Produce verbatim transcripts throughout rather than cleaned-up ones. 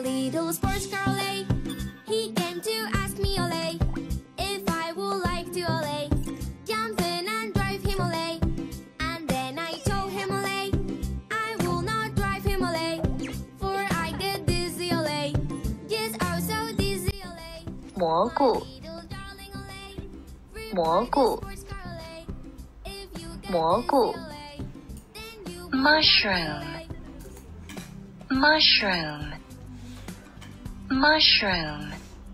little sports car ole, he came to ask me ole, if I would like to ole, jump in and drive him ole. And then I told him ole, I will not drive him ole, for I get dizzy ole, yes oh so dizzy ole. 蘑菇，蘑菇，蘑菇 ，mushroom, mushroom, mushroom.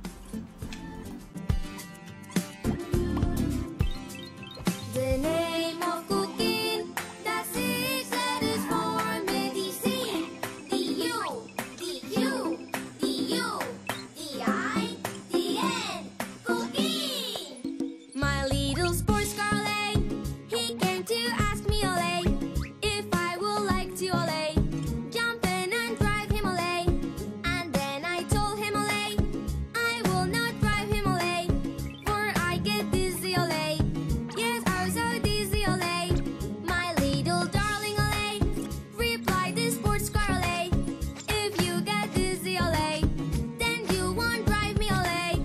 The name of cooking, the six letters for medicine. The U, the U, the U, the I, the N, cooking. My little sports car ole, he came to ask me ole, if I would like to ole, jump in and drive him ole. And then I told him ole, I will not drive him ole, for I get dizzy ole. Yes, oh so dizzy ole. My little darling ole, replied the sports car ole, if you get dizzy ole, then you won't drive me ole.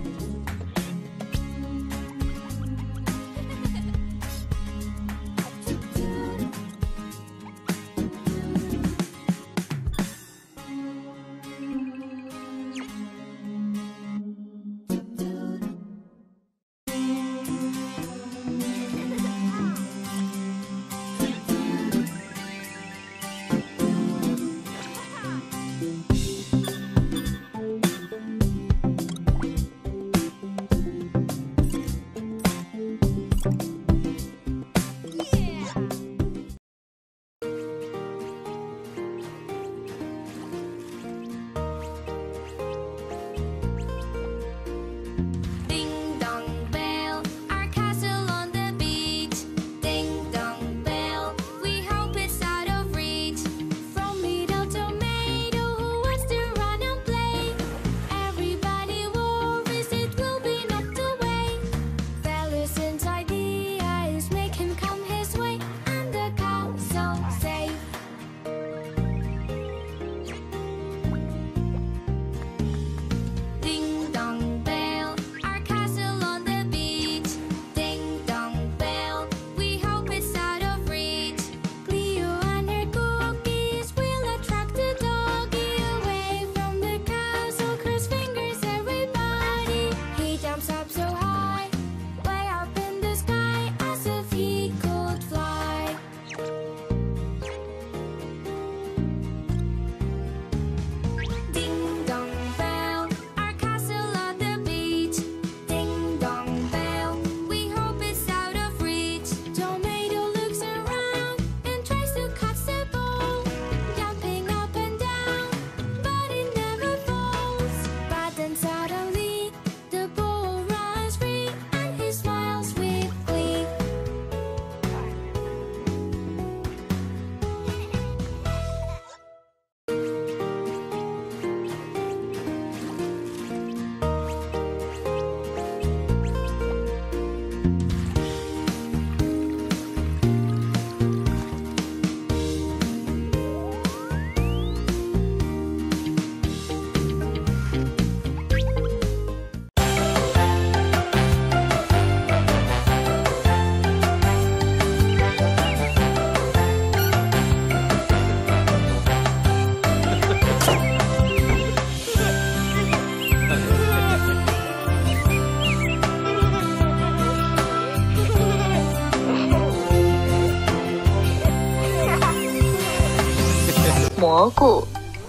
蘑菇，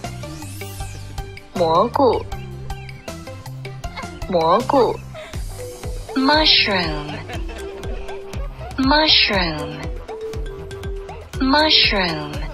蘑菇，蘑菇 ，mushroom, mushroom, mushroom。